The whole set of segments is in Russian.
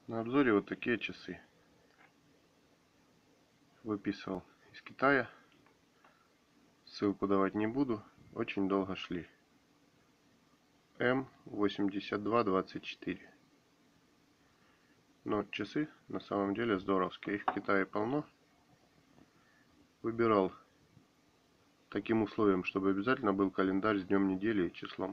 На обзоре вот такие часы. Выписывал из Китая. Ссылку давать не буду. Очень долго шли. М8224. Но часы на самом деле здоровские. Их в Китае полно. Выбирал таким условием, чтобы обязательно был календарь с днем недели и числом.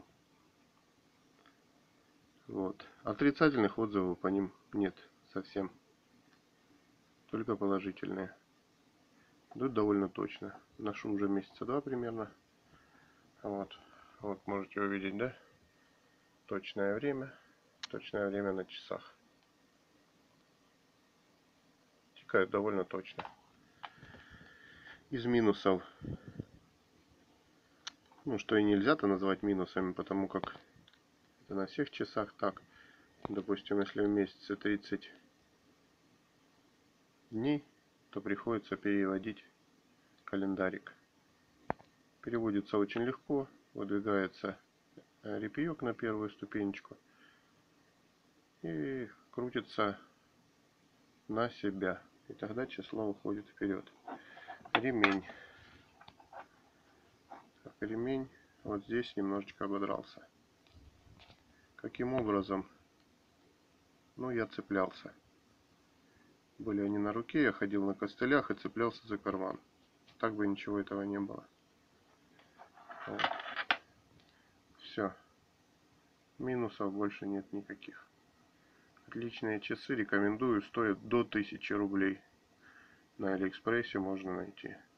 Вот. Отрицательных отзывов по ним нет совсем. Только положительные. Идут довольно точно. Ношу уже месяца два примерно. Вот. Вот можете увидеть, да? Точное время. Точное время на часах. Тикают довольно точно. Из минусов. Ну, что и нельзя-то назвать минусами, потому как это на всех часах так. Допустим, если в месяце 30 дней, то приходится переводить календарик. Переводится очень легко. Выдвигается репеек на первую ступенечку. И крутится на себя. И тогда число уходит вперед. Ремень. Ремень вот здесь немножечко ободрался. Каким образом? Ну, я цеплялся. Были они на руке, я ходил на костылях и цеплялся за карман. Так бы ничего этого не было. Вот. Все. Минусов больше нет никаких. Отличные часы, рекомендую, стоят до 1000 рублей. На Алиэкспрессе можно найти.